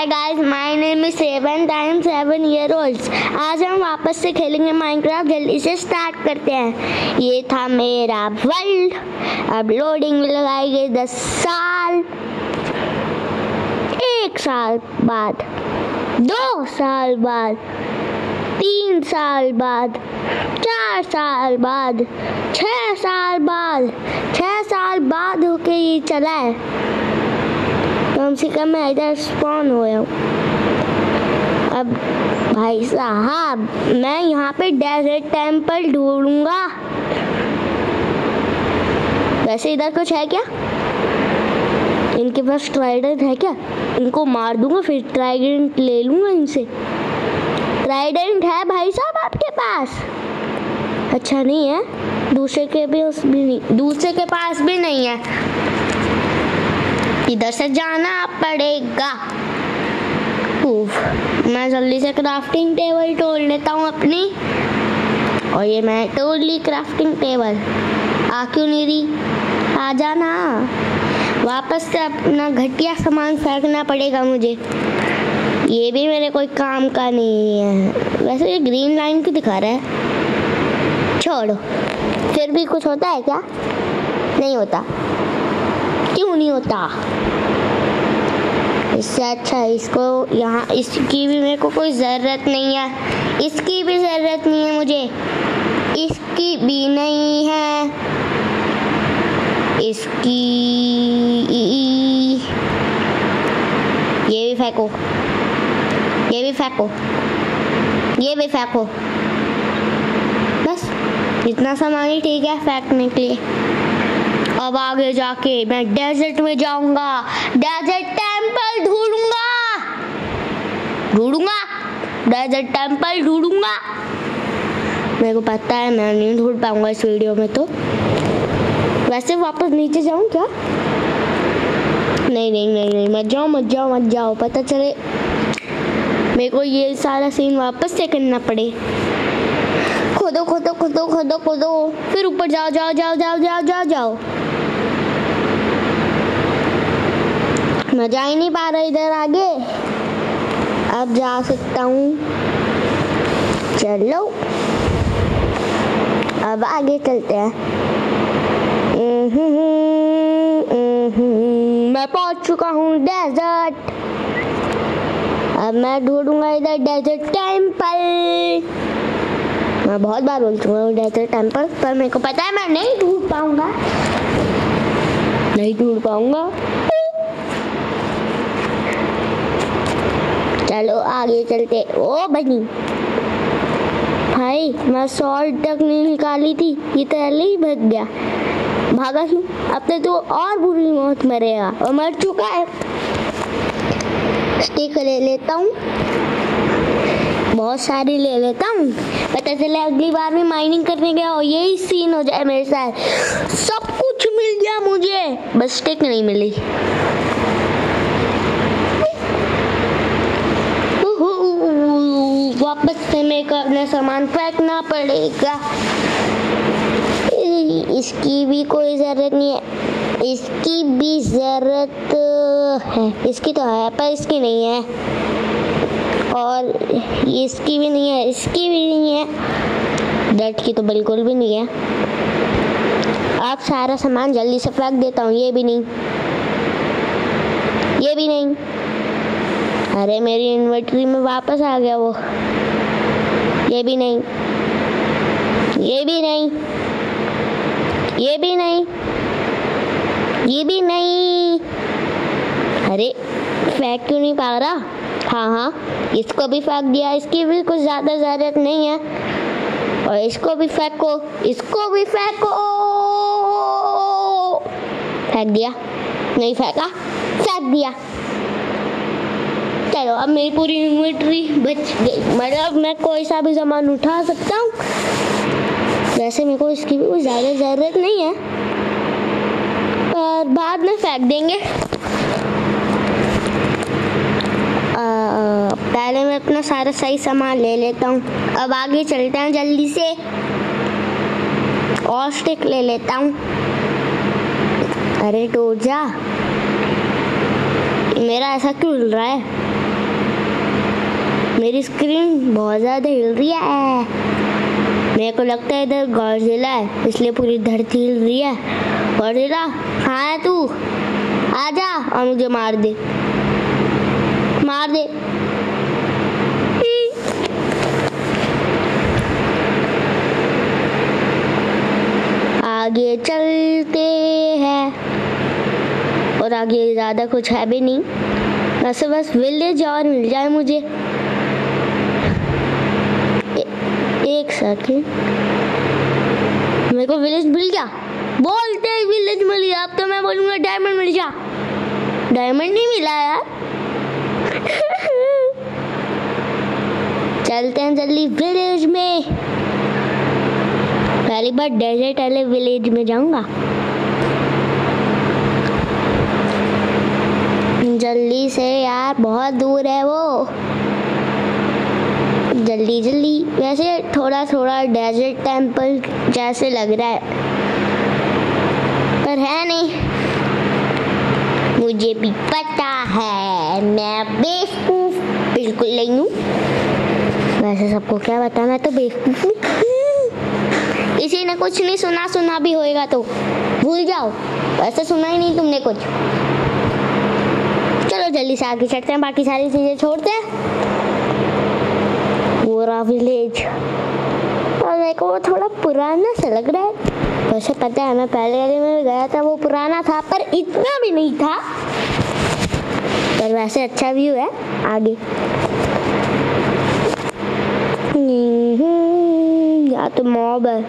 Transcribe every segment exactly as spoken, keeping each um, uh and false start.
Hi guys, my name is seven time seven year old. आज हम वापस से खेलेंगे माइनक्राफ्ट। जल्दी से स्टार्ट करते हैं। ये था मेरा वर्ल्ड। अब लोडिंग में लगाएंगे दस साल, एक साल बाद, दो साल बाद, तीन साल बाद, चार साल बाद, छह साल बाद, छह साल बाद होके ये चला है। कम से कम मैं इधर स्पॉन हुआ हूँ। अब भाई साहब, मैं यहाँ पे डेजर्ट टेम्पल ढूंढूंगा। वैसे इधर कुछ है क्या? इनके पास ट्राइडेंट है क्या? इनको मार दूंगा, फिर ट्राइडेंट ले लूंगा इनसे। ट्राइडेंट है भाई साहब आपके पास? अच्छा नहीं है, दूसरे के पास भी नहीं, दूसरे के पास भी नहीं है। इधर से जाना पड़ेगा। उफ, मैं जल्दी से क्राफ्टिंग टेबल तोड़ लेता हूँ अपनी। और ये मैं तोड़ ली क्राफ्टिंग टेबल। आ क्यों नहीं रही? आ जाना। वापस से अपना घटिया सामान फेंकना पड़ेगा मुझे। ये भी मेरे कोई काम का नहीं है। वैसे ये ग्रीन लाइन क्यों दिखा रहा है? छोड़ो, फिर भी कुछ होता है क्या? नहीं होता। क्यों नहीं होता? इससे अच्छा इसको यहाँ, इसकी भी मेरे को कोई ज़रूरत नहीं है। इसकी भी ज़रूरत नहीं है मुझे। इसकी भी नहीं है। इसकी ये भी फेंको, ये भी फेंको, ये भी फेंको। बस इतना सामान ही ठीक है फेंकने के लिए। अब आगे जाके मैं डेजर्ट में जाऊंगा। डेजर्ट टेम्पल ढूंढूंगा ढूंढूंगा डेजर्ट टेम्पल ढूंढूंगा। मेरे को पता है मैं नहीं ढूंढ पाऊंगा इस वीडियो में। तो वैसे वापस नीचे जाऊं क्या? नहीं नहीं नहीं नहीं, मत जाओ मत जाओ मत जाओ। पता चले मेरे को ये सारा सीन वापस से करना पड़े। खोदो खोदो खोदो खोदो खोदो, फिर ऊपर जाओ जाओ जाओ जाओ जाओ जाओ जाओ। मैं जा ही नहीं पा रहा इधर आगे। अब जा सकता हूँ। चलो अब आगे चलते हैं। मैं पहुंच चुका हूँ डेजर्ट। अब मैं ढूंढूंगा इधर डेजर्ट टेम्पल। मैं बहुत बार बोल चुका हूँ डेजर्ट टेम्पल, पर मेरे को पता है मैं नहीं ढूंढ पाऊंगा, नहीं ढूंढ पाऊंगा। चलो आगे चलते। ओ बनी भाई, मैं सॉल्ट तक नहीं निकाली थी, ये तो पहले ही भग गया। भागा क्यों? अब तो, तो और बुरी मौत मरेगा, और मर चुका है। स्टिक ले लेता हूँ, बहुत सारी ले लेता हूँ। पता चले अगली बार भी माइनिंग करने गया और यही सीन हो जाए मेरे साथ। सब कुछ मिल गया मुझे, बस स्टिक नहीं मिली। वापस से मेरे को अपना सामान फेंकना पड़ेगा। इसकी भी कोई जरूरत नहीं है। इसकी भी जरूरत है। इसकी तो है पर इसकी नहीं है। और इसकी भी नहीं है, इसकी भी नहीं है। डेट की तो बिल्कुल भी नहीं है। अब सारा सामान जल्दी से फेंक देता हूँ। ये भी नहीं, ये भी नहीं। अरे मेरी इन्वेंटरी में वापस आ गया वो। ये भी नहीं, ये भी नहीं, ये भी नहीं, ये भी नहीं। अरे फेंक क्यों नहीं पा रहा? हाँ हाँ, इसको भी फेंक दिया। इसकी भी कुछ ज़्यादा ज़रूरत नहीं है। और इसको भी फेंको, इसको भी फेंको। फेंक दिया? नहीं फेंका, फेंक दिया। चलो अब मेरी पूरी इन्वेंटरी बच गई। मतलब मैं कोई सा भी सामान उठा सकता हूँ। वैसे मेरे को इसकी भी कुछ ज़्यादा ज़रूरत नहीं है, पर बाद में फेंक देंगे। आ, पहले मैं अपना सारा सही सामान ले लेता हूँ। अब आगे चलते हैं जल्दी से। और स्टिक ले लेता हूँ। अरे टूट जा। मेरा ऐसा क्यों हिल रहा है? मेरी स्क्रीन बहुत ज़्यादा हिल रही है। मेरे को लगता है इधर गॉडजिला है, इसलिए पूरी धरती हिल रही है। गॉडजिला कहाँ है तू? आजा और मुझे मार दे, मार दे। आगे चलते हैं, और आगे ज़्यादा कुछ है भी नहीं, वैसे बस विलेज और मिल जाए मुझे। ए, एक सेकेंड, मेरे को विलेज मिल गया। बोलते ही विलेज मिल गया। अब तो मैं बोलूँगा डायमंड मिल जा। डायमंड नहीं मिला यार। चलते हैं जल्दी विलेज में। पहली बार डेजर्ट वाले विलेज में जाऊंगा। जल्दी से यार, बहुत दूर है वो। जल्दी जल्दी। वैसे थोड़ा थोड़ा डेजर्ट टेम्पल जैसे लग रहा है, पर है नहीं। मुझे भी पता है, मैं बेवकूफ बिल्कुल नहीं हूँ। वैसे सबको क्या पता, मैं तो बेवकूफ हूँ। किसी ने कुछ नहीं सुना, सुना भी होएगा तो भूल जाओ। वैसे सुना ही नहीं तुमने कुछ। चलो जल्दी से आगे चढ़ते हैं, बाकी सारी चीजें छोड़ते हैं। पूरा विलेज, और मेरे को वो थोड़ा पुराना सा लग रहा है। वैसे पता है, मैं पहले वाले में गया था, वो पुराना था पर इतना भी नहीं था। पर वैसे अच्छा व्यू है आगे। यहाँ तो मॉब है,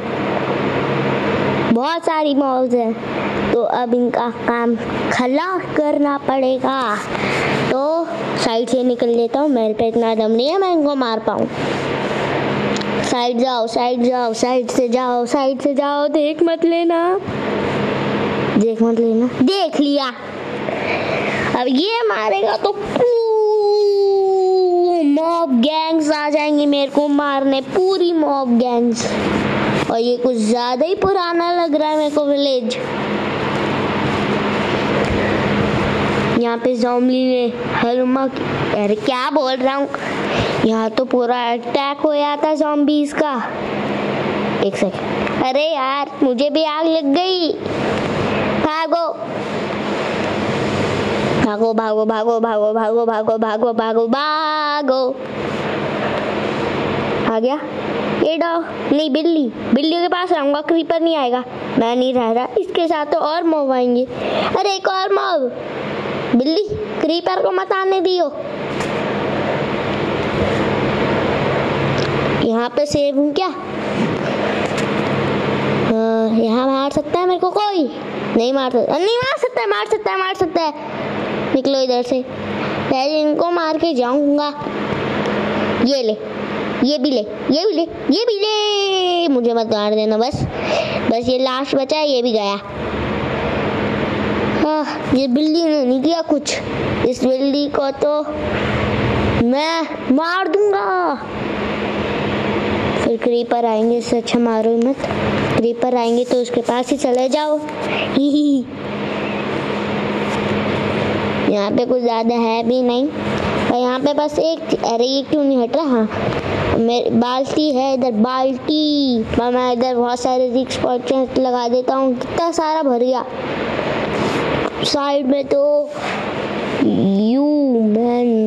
बहुत सारी मॉब्स हैं, तो अब इनका काम खलास करना पड़ेगा। तो साइड से निकल लेता हूँ, मेरे पे इतना दम नहीं है मैं इनको मार पाऊँ। साइड जाओ, साइड जाओ, साइड से जाओ, साइड से जाओ। देख मत लेना, देख मत लेना। देख लिया। अब ये मारेगा तो मॉब गैंग्स आ जाएंगी मेरे को मारने, पूरी मॉब गैंग्स। और ये कुछ ज्यादा ही पुराना लग रहा है मेरे को विलेज। यहाँ पे ज़ॉम्बी ने हलमा, अरे क्या बोल रहा हूँ, यहाँ तो पूरा अटैक हो जाता ज़ॉम्बीज का। एक सेकंड, अरे यार मुझे भी आग लग गई। भागो भागो भागो भागो भागो भागो भागो भागो भागो भागो। आ गया ये डॉग, नहीं बिल्ली, बिल्ली के पास रहूंगा, क्रीपर नहीं आएगा। मैं नहीं रह रहा, इसके साथ तो और मॉब आएंगे। अरे एक और मॉब। बिल्ली क्रीपर को मत आने दियो। यहाँ पे सेव हूँ क्या? यहाँ मार सकता है मेरे को कोई? नहीं मार सकता, नहीं मार सकता है, मार सकता है, मार सकता है। निकलो इधर से, पहले इनको मार के जाऊंगा। ये ले, ये भी ले, ये भी ले, ये भी ले। मुझे मत मार देना बस, बस ये लास्ट बचा है, ये भी गया। हाँ, ये बिल्ली ने नहीं किया कुछ। इस बिल्ली को तो मैं मार दूंगा। फिर क्रीपर आएंगे, इससे अच्छा मारो मत। क्रीपर आएंगे तो उसके पास ही चले जाओ। ही ही। यहाँ पे कुछ ज्यादा है भी नहीं, और यहाँ पे बस एक, अरे ये क्यों नहीं हट रहा? हाँ मेरी बाल्टी है इधर, बाल्टी। मैं इधर बहुत सारे रिक्स पॉइंट लगा देता हूँ, कितना सारा भर गया। साइड में तो यू मैन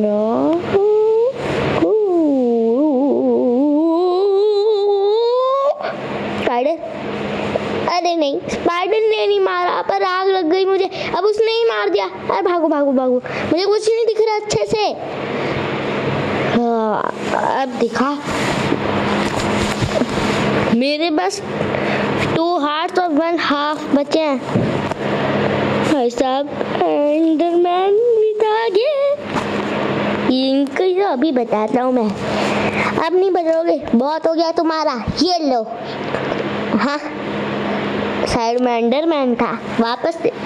स्पाइडर, अरे नहीं स्पाइडर ने नहीं मारा, पर आग लग गई मुझे। अब उसने ही मार दिया। अरे भागो भागो भागो, मुझे कुछ नहीं दिख रहा अच्छे से। हाँ, अब दिखा। मेरे बस टू हार्ट्स और वन हाफ बचे हैं। भाई साहब एंडरमैन भी था गए। इनको तो अभी बताता हूँ मैं। अब नहीं बचोगे, बहुत हो गया तुम्हारा। ये लो। हाँ साइड में एंडरमैन था, वापस से।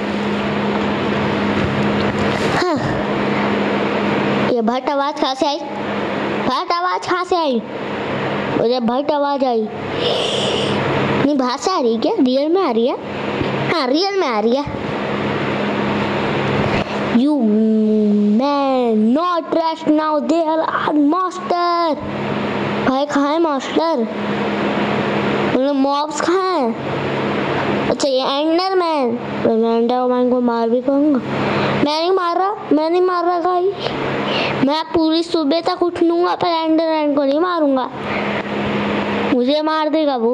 हाँ ये भट आवाज कहाँ से आई? भट आवाज कहाँ से आई? मुझे भट आवाज आई। नहीं बाहर से आ रही क्या? रियल में आ रही है? हाँ रियल में आ रही है। You man, not rest now, there are master. भाई कहाँ है मास्टर? मतलब मॉब्स कहाँ है? अच्छा ये एंडर मैन। मैं एंडर मैन को मार भी पाऊंगा? मैं नहीं मार रहा, मैं नहीं मार रहा भाई। मैं पूरी सुबह तक उठ लूंगा पर एंडर मैन को नहीं मारूंगा, मुझे मार देगा वो।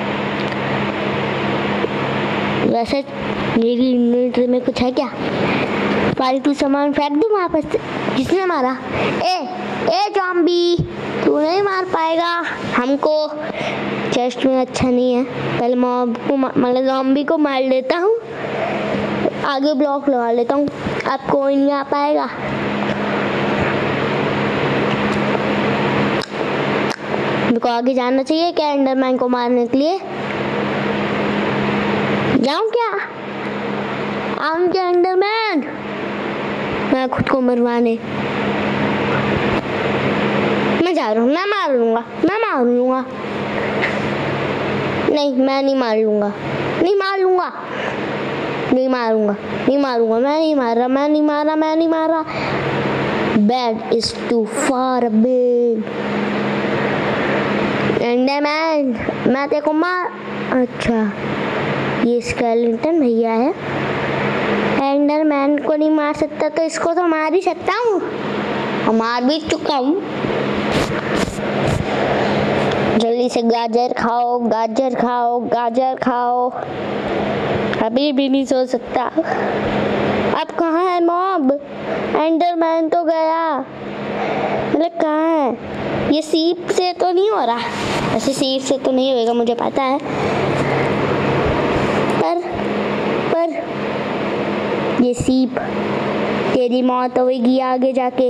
वैसे मेरी इन्वेंटरी में कुछ है क्या? फालतू सामान फेंक दूं वापस? किसने मारा? ए ए ज़ॉम्बी, तू नहीं मार पाएगा हमको। चेस्ट में अच्छा नहीं है, पहले मॉब को मतलब ज़ॉम्बी को मार लेता हूँ, आगे ब्लॉक लगा लेता हूँ, अब कोई नहीं आ पाएगा। मेरे को आगे जाना चाहिए क्या एंडरमैन को मारने के लिए? जाऊं क्या? आऊं क्या एंडरमैन? मैं खुद को मरवाने मैं जा रहा हूँ। मैं मार लूंगा, मैं मार लूंगा। नहीं मैं नहीं मार लूंगा, नहीं मार लूंगा, नहीं मारूंगा, नहीं मारूंगा। मैं नहीं मार रहा, मैं नहीं मार रहा, मैं नहीं मार रहा। Bed is too far away. Enderman मैं तेरे को मार। अच्छा ये स्केलेटन भैया है। एंडरमैन को नहीं मार सकता तो इसको तो मार ही सकता हूँ, और मार भी चुका हूँ। जल्दी से गाजर खाओ, गाजर खाओ, गाजर खाओ। अभी भी नहीं सो सकता। अब कहाँ है मॉब? एंडरमैन तो गया, मतलब कहाँ है? ये सीप से तो नहीं हो रहा, ऐसे सीप से तो नहीं होएगा मुझे पता है, पर पर ये सीप तेरी मौत होगी आगे जाके।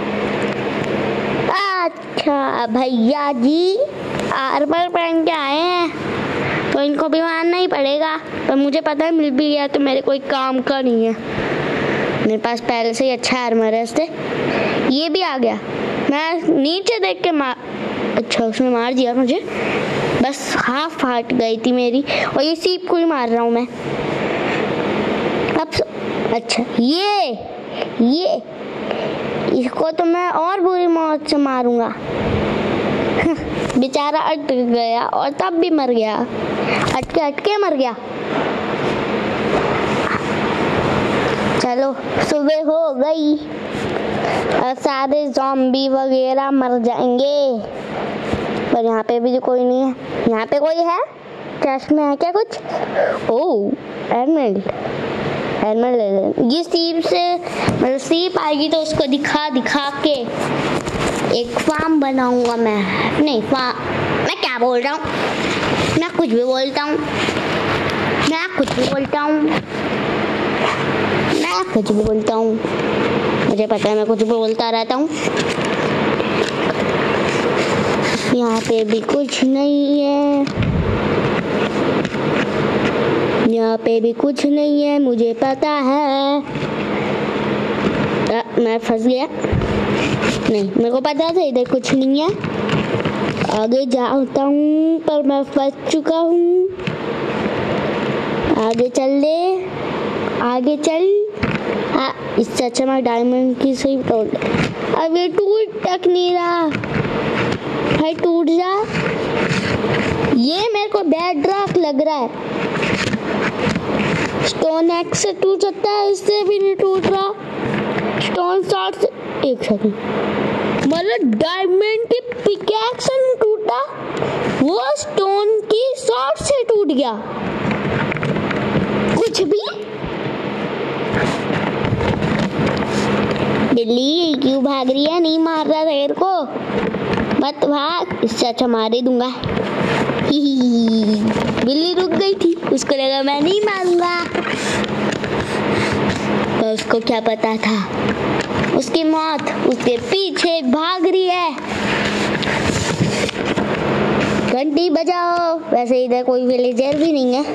अच्छा भैया जी आर्मर पहन के आए हैं तो इनको भी मारना ही पड़ेगा, पर मुझे पता है मिल भी गया तो मेरे कोई काम का नहीं है। मेरे पास पहले से ही अच्छा आर्मर है इससे। ये भी आ गया, मैं नीचे देख के मार, अच्छा उसने मार दिया मुझे, बस हाफ फाट गई थी मेरी। और ये सीप को ही मार रहा हूँ मैं अब। अच्छा ये ये इसको तो मैं और बुरी मौत से मारूंगा। बेचारा अटक गया और तब भी मर गया, अटके अटके मर गया। चलो सुबह हो गई और सारे ज़ॉम्बी वगैरह मर जाएंगे, पर यहाँ पे भी तो कोई नहीं है। यहाँ पे कोई है? चेस्ट में है क्या कुछ? ओह एमरल्ड, एमरल्ड ले ले। ये सीप से मतलब सीप आएगी तो उसको दिखा दिखा के एक फार्म बनाऊंगा मैं। नहीं फार्म, मैं क्या बोल रहा हूँ, मैं कुछ भी बोलता हूँ, मैं कुछ भी बोलता हूँ, मैं कुछ भी बोलता हूँ, मुझे पता है मैं कुछ भी बोलता रहता हूँ। यहाँ पे भी कुछ नहीं है, यहाँ पे भी कुछ नहीं है, मुझे पता है। आ, मैं फंस गया। नहीं मेरे को पता था इधर कुछ नहीं है, आगे जाता हूँ पर मैं फंस चुका हूँ। आगे चल दे, आगे चल। आ, इससे अच्छा मैं डायमंड की सही तोड़। अब ये टूट तक नहीं रहा भाई, टूट जा। ये मेरे को बैड रॉक लग रहा है। स्टोन एक्स से टूट सकता है, इससे भी नहीं टूट रहा। स्टोन शॉट से एक सेकंड, मतलब डायमंड की पिकैक्स से नहीं टूटा, वो स्टोन की शॉट से टूट गया। कुछ भी। बिल्ली क्यों भाग रही है? नहीं मार रहा तेरे को, मत भाग, इससे अच्छा मार ही दूंगा। बिल्ली रुक गई थी, उसको लगा मैं नहीं मारूंगा, पर उसको क्या पता था उसकी मौत उसके पीछे भाग रही है। घंटी बजाओ। वैसे इधर कोई विलेजर भी नहीं है।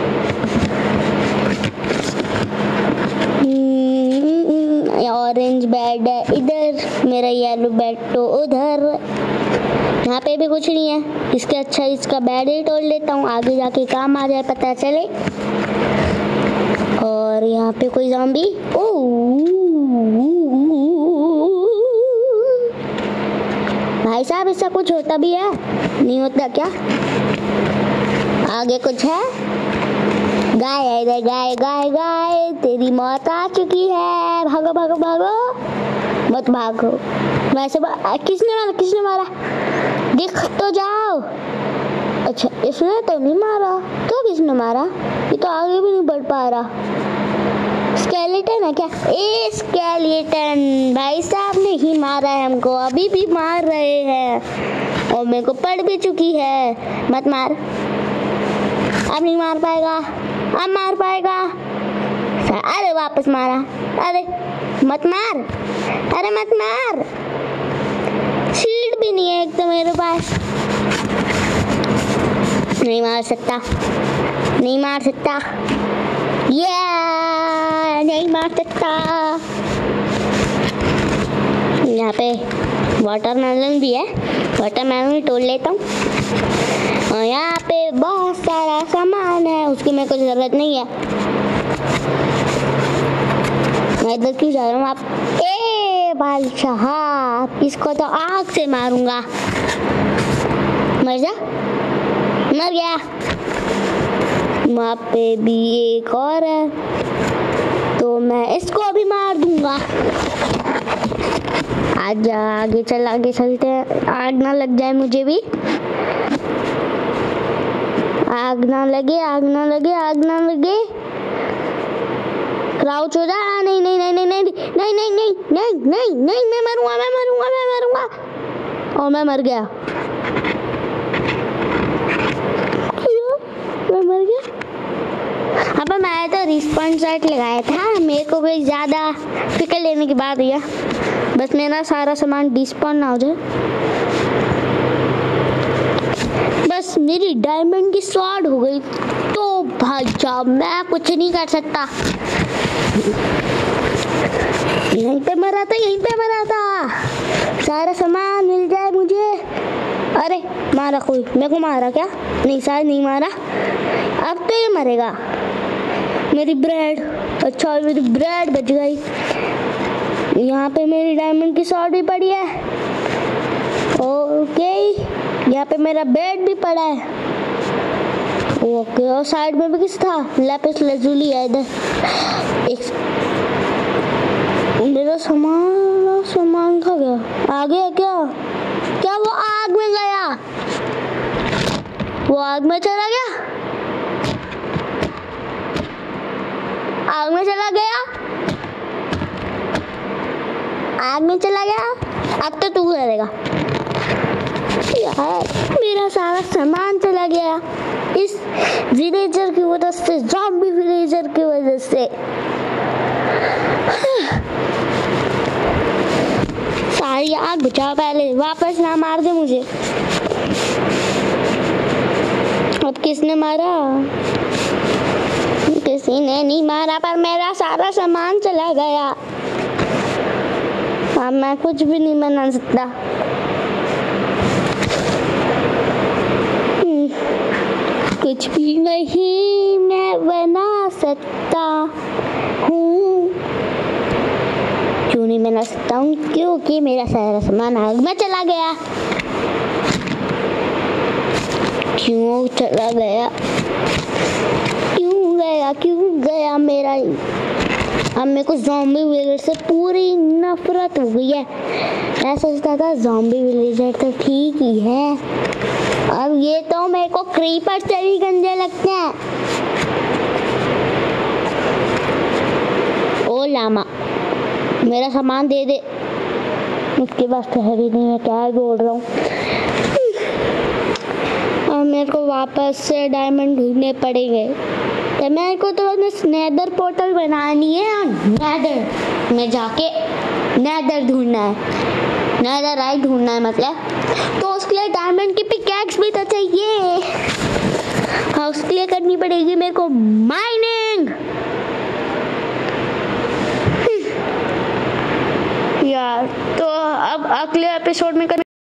ऑरेंज बेड है इधर, मेरा येलो बेड तो उधर। यहाँ पे भी कुछ नहीं है, इसके अच्छा इसका बेड ही तोड़ लेता हूँ, आगे जाके काम आ जाए पता चले। और यहाँ पे कोई ज़ॉम्बी, ओह भाई साहब इससे कुछ होता भी है? नहीं होता क्या? आगे कुछ है? गाय है इधर, गाय गाय गाय, तेरी मौत आ चुकी है, भागो भागो भागो, मत भागो। वैसे किसने मारा किसने मारा दिख तो जाओ। अच्छा इसने तो नहीं मारा, तो किसने मारा? ये तो आगे भी नहीं बढ़ पा रहा। स्केलेटन है क्या? ए स्केलेटन भाई साहब ने ही मारा है हमको, अभी भी मार रहे हैं और मेरे को पड़ भी चुकी है। मत मार, अब नहीं मार पाएगा, अब मार पाएगा। अरे वापस मारा, अरे मत मार, अरे मत मार। शील्ड भी नहीं है एक तो मेरे पास, नहीं मार सकता, नहीं मार सकता, ये नहीं मार सकता। यहाँ पे वाटरमेलन भी है, वाटरमेलन भी तोड़ लेता हूँ। और यहाँ पे बहुत सारा सामान है, उसकी मेरे को जरूरत नहीं है। मैं इधर क्यों जा रहा हूँ? आप ए बादशाह, इसको तो आग से मारूंगा। मर जा, मर गया। वहाँ पे भी एक और है, तो मैं इसको भी मार दूंगा। आजा आगे चल, आगे चलते हैं, आग ना लग जाए मुझे भी। आग ना लगे, आग ना लगे, आग ना लगे। क्राउच हो जा। नहीं नहीं नहीं नहीं नहीं नहीं नहीं नहीं नहीं नहीं नहीं, मैं मरूंगा, मैं मरूंगा, मैं मरूंगा। और मैं मर गया, मैं मर गया। अब मैं तो रिस्पॉन्स सेट लगाया था, मेरे को कोई ज़्यादा फिक्र लेने की बात है, बस मेरा सारा सामान डिस्पॉन ना हो जाए। बस मेरी डायमंड की स्वॉर्ड हो गई तो भाई साहब मैं कुछ नहीं कर सकता। यहीं पे मरा था, यहीं पे मरा था, सारा सामान मिल जाए मुझे। अरे मारा कोई, मेरे को मारा क्या? नहीं शायद नहीं मारा। अब तो ये मरेगा। मेरी ब्रेड, अच्छा मेरी ब्रेड बच गई। यहाँ पे मेरी डायमंड की स्वॉर्ड भी पड़ी है। ओके, यहाँ पे मेरा बेड भी पड़ा है। ओके, और साइड में भी किस था? लैपिस लजुली है इधर। एक मेरा सामान सामान खा गया। आ गया क्या? क्या वो आग में गया? वो आग में चला गया? आग में चला गया? आग में चला गया? अब तो तू करेगा यार। मेरा सारा सामान चला गया इस विलेजर की वजह से, ज़ॉम्बी विलेजर की वजह से। सारी आग बुझाओ पहले, वापस ना मार दे मुझे। अब किसने मारा? किसी ने नहीं मारा, पर मेरा सारा सामान चला गया। अब मैं कुछ भी नहीं बना सकता। कुछ भी नहीं मैं बना सकता हूँ। क्यों नहीं बना सकता हूँ? क्योंकि मेरा सारा सामान आग में चला गया। क्यों चला गया? क्यों गया? क्यों गया मेरा? अब मेरे को ज़ॉम्बी विलेजर से पूरी नफरत हो गई है। मैं सोचता था ज़ॉम्बी विलेजर तो ठीक ही है, अब ये तो मेरे को क्रीपर से भी गंदे लगते हैं। ओ लामा, मेरा सामान दे दे। उसके पास ठहरी नहीं, मैं क्या बोल रहा हूँ। और मेरे को वापस से डायमंड ढूंढने पड़ेंगे, तो मेरे को तो नेदर पोर्टल बनानी है और नेदर में जाके नेदर ढूंढना है, नेदर राइट ढूंढना है मतलब। तो उसके लिए डायमंड की पिकैक्स भी तो चाहिए। हाँ, उसके लिए करनी पड़ेगी मेरे को माइनिंग। यार तो अब अगले एपिसोड में